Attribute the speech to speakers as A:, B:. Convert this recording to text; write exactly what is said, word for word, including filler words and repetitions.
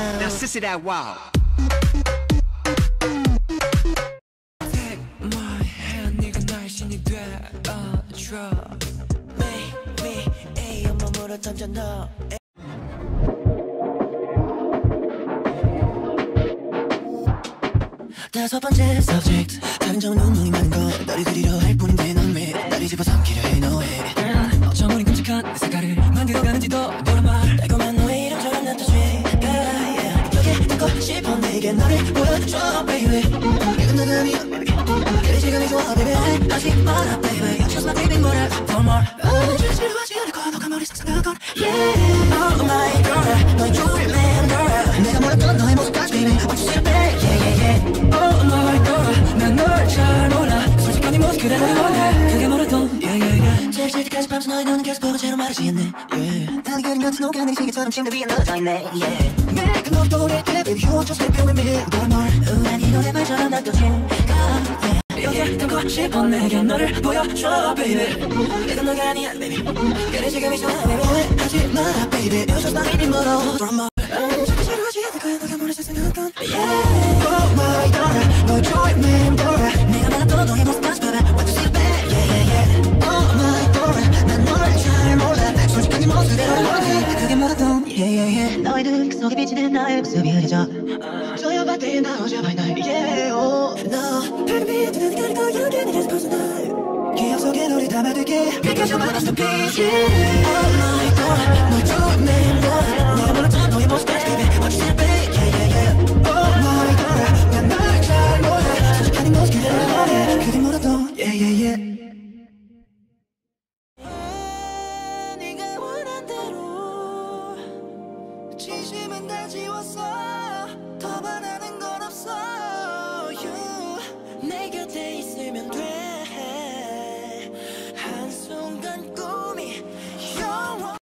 A: Now sissy that wow.
B: Take my hand, 네가 날씬이 되어줘. Baby, 에이 온몸으로 던져 너. 다섯 번째 subject. 다른 점은 눈물이 많은 거 너를 그리려 할 뿐인데 넌 왜 나를 집어삼키려 해 너의 어쩜 우린 끔찍한 내 색깔을 만들어가는지도 몰라 달콤한 너의 이름처럼 나타지 여기 듣고 싶어 내게 너를 보여줘 baby 이건 너가 아니야 baby 그래 지금이 좋아 baby 하지 마라 baby You choose my baby 뭐라 for more 실수를 하지 않고 너가 머리 상상한 건 yeah Oh my girl 너의 좋을 man girl 내가 몰랐던 너의 모습까지 baby What you say baby yeah yeah yeah Oh my girl 난 널 잘 몰라 솔직한 네 모습 그대로 원해 그게 뭐라도 yeah yeah yeah 제일 질 때까지 밤새 너의 눈은 계속 보고 채로 마르지 않네 yeah 나는 그림 같은 녹아 내 시계처럼 침대 위에 넣어져 있네 yeah 내가 널 떠올릴 때 baby you just stay with me One more 우란 이 노래말처럼 난 떠진 여기에 담고 싶어 내게 너를 보여줘 baby 이건 너가 아니야 baby 그래 지금이 좋아 baby 하지 마라 baby You just not leaving more From my 너가 모르는 세상은 건 yeah Oh my God 널 좋아해 man girl 내가 말했던 너의 모습까지 baby What you say baby yeah yeah yeah Oh my God 난 너를 잘 몰라 솔직한 네 모습대로 원해 그게 뭐라도 yeah yeah yeah 너의 눈 속에 비치는 나의 모습이 흐려져 저녁 밭에 나오자 날 yeah oh 너 별빛 뜨는 가리고 여기 내게서 벗어나 기억 속에 너를 담아둘게 Because you're my masterpiece yeah Oh my God 널 좋아해 man girl 내가 몰랐던 너의 모습까지 baby What you say baby yeah yeah yeah Oh my God 난 널 잘 몰라 솔직한 네 모습 그대로 원해 그게 뭐라도 yeah yeah yeah 네가 원한 대로 진심은 다 지웠어